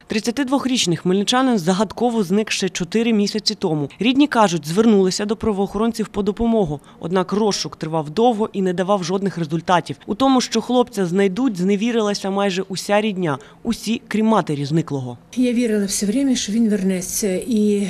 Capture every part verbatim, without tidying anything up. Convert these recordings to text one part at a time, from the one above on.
тридцятидвохрічний хмельничанин загадково зник ще чотири місяці тому. Рідні кажуть, звернулися до правоохоронців по допомогу. Однак розшук тривав довго і не давав жодних результатів. У тому, що хлопця знайдуть, зневірилася майже уся рідня. Усі, крім матері зниклого. Я вірила все время, що він вернеться. І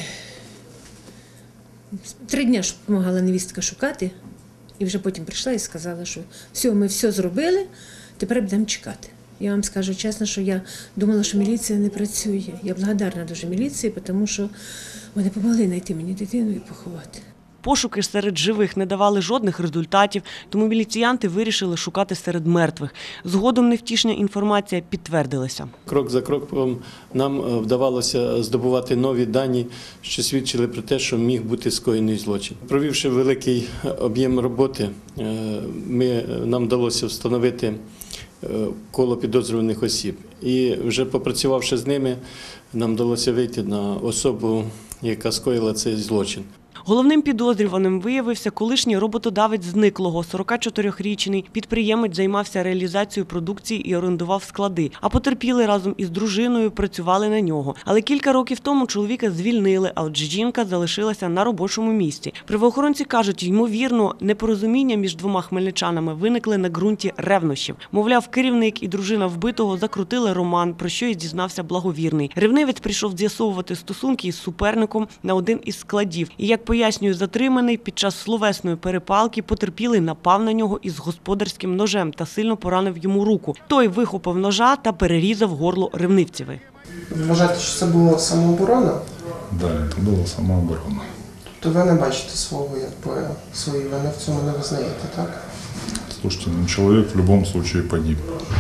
три дні допомагала невістка шукати. І вже потім прийшла і сказала, що все, ми все зробили, тепер будемо чекати. Я вам скажу чесно, що я думала, що міліція не працює. Я благодарна дуже міліції, тому що вони допомогли знайти мені дитину і поховати. Пошуки ж серед живих не давали жодних результатів, тому міліціянти вирішили шукати серед мертвих. Згодом невтішна інформація підтвердилася. Крок за кроком нам вдавалося здобувати нові дані, що свідчили про те, що міг бути скоєний злочин. Провівши великий об'єм роботи, ми, нам вдалося встановити коло підозрюваних осіб. І вже попрацювавши з ними, нам вдалося вийти на особу, яка скоїла цей злочин. Головним підозрюваним виявився колишній роботодавець зниклого, сорокачотирирічний підприємець займався реалізацією продукції і орендував склади, а потерпілий разом із дружиною працювали на нього. Але кілька років тому чоловіка звільнили, а отже жінка залишилася на робочому місці. Правоохоронці кажуть, ймовірно, непорозуміння між двома хмельничанами виникли на ґрунті ревнощів. Мовляв, керівник і дружина вбитого закрутили роман, про що й дізнався благовірний. Ревнивець прийшов з'ясовувати стосунки із суперником на один із складів. І як пояснює затриманий, під час словесної перепалки потерпілий напав на нього із господарським ножем та сильно поранив йому руку. Той вихопив ножа та перерізав горло ревнивцеві. Ви вважаєте, що це було самооборона? Так, да, це була самооборона. Тобто ви не бачите свого, якби, своєї вини в цьому не визнаєте, так? Слушайте, ну человек в любом случае погиб.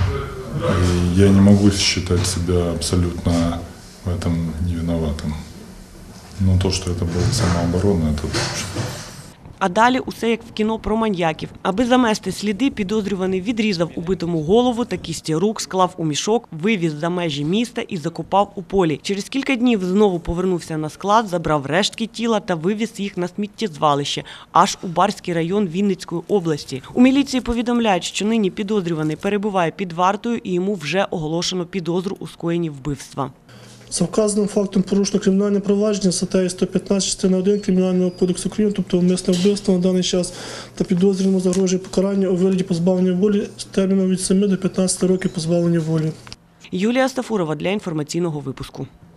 И я не могу считать себя абсолютно в этом невиноватым. Ну, то, що це була самооборона, це точно. А далі усе як в кіно про маньяків. Аби замести сліди, підозрюваний відрізав убитому голову та кісті рук, склав у мішок, вивіз за межі міста і закопав у полі. Через кілька днів знову повернувся на склад, забрав рештки тіла та вивіз їх на сміттєзвалище, аж у Барський район Вінницької області. У міліції повідомляють, що нині підозрюваний перебуває під вартою і йому вже оголошено підозру у скоєнні вбивства. За вказаним фактом порушено кримінальне провадження статтею сто п'ятнадцять частина один Кримінального кодексу України, тобто умисне вбивство на даний час, та підозрюваному загрожує покарання у вигляді позбавлення волі з терміном від семи до п'ятнадцяти років позбавлення волі. Юлія Стафурова для інформаційного випуску.